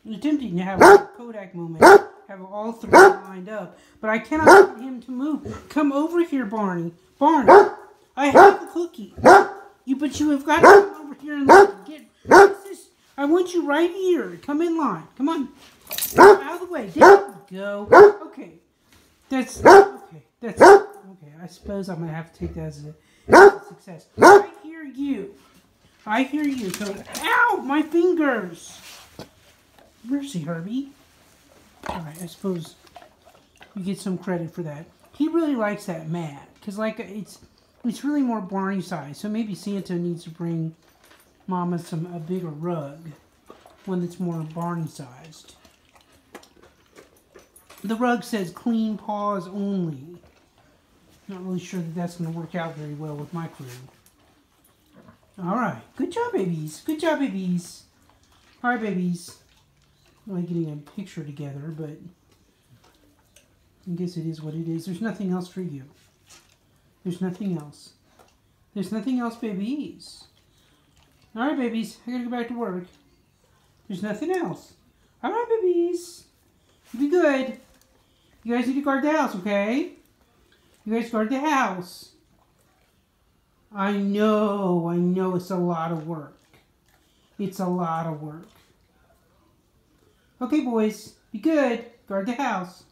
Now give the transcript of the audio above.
It's tempting to have a Kodak moment, have all three lined up, but I cannot get him to move. Come over here, Barney. Barney, I have a cookie. But you have got to come over here and get this. I want you right here. Come in line. Come on. Out of the way. There you go. Okay. That's okay. That's okay. I suppose I'm gonna have to take that as a success. I hear you. I hear you. So, ow! My fingers. Mercy, Herbie. Alright, I suppose you get some credit for that. He really likes that mat. Because, like, it's really more Barney size. So maybe Santa needs to bring Mama a bigger rug. One that's more Barney sized. The rug says clean paws only. Not really sure that that's going to work out very well with my crew. Alright. Good job, babies. Good job, babies. Alright, babies. I'm really getting a picture together, but I guess it is what it is. There's nothing else for you. There's nothing else. There's nothing else, babies. Alright, babies. I gotta go back to work. There's nothing else. Alright, babies. Be good. You guys need to guard the house, okay? You guys guard the house. I know it's a lot of work. It's a lot of work. Okay, boys, be good. Guard the house.